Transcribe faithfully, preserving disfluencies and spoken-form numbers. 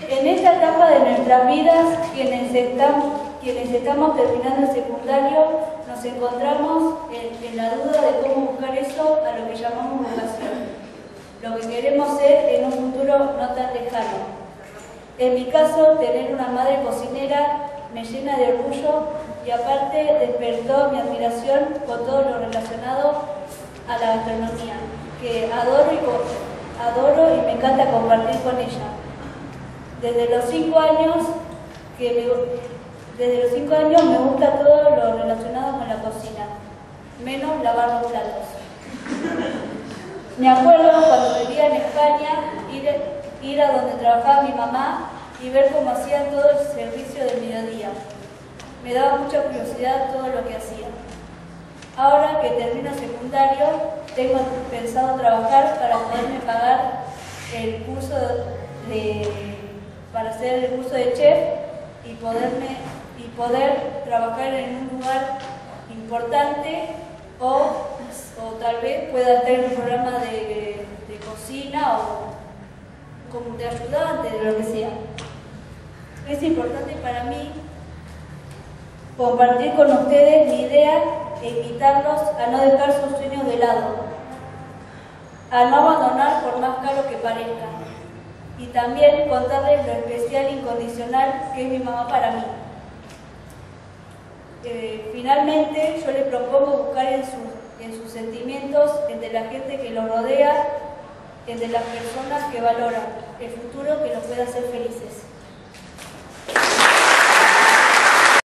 En esta etapa de nuestras vidas, quienes estamos, quienes estamos terminando el secundario, nos encontramos en, en la duda de cómo buscar eso a lo que llamamos vocación, lo que queremos ser en un futuro no tan lejano. En mi caso, tener una madre cocinera me llena de orgullo y aparte despertó mi admiración con todo lo relacionado a la gastronomía, que adoro y, adoro y me encanta compartir con ella. Desde los cinco años, que me, desde los cinco años me gusta todo lo relacionado con la cocina, menos lavar los platos. Me acuerdo cuando vivía en España, ir, ir a donde trabajaba mi mamá y ver cómo hacían todo el servicio del mediodía. Me daba mucha curiosidad todo lo que hacían. Ahora que termino secundario, tengo pensado trabajar para poderme pagar el curso de, para hacer el curso de chef y, poderme, y poder trabajar en un lugar importante o, o tal vez pueda estar en un programa de, de cocina o como de ayudante, de lo que sea. Es importante para mí compartir con ustedes mi idea e invitarlos a no dejar sus sueños de lado, a no abandonar por más caro que parezca, y también contarles lo especial e incondicional que es mi mamá para mí. Eh, finalmente, yo les propongo buscar en, su, en sus sentimientos, entre la gente que los rodea, entre las personas que valoran el futuro que los pueda hacer felices.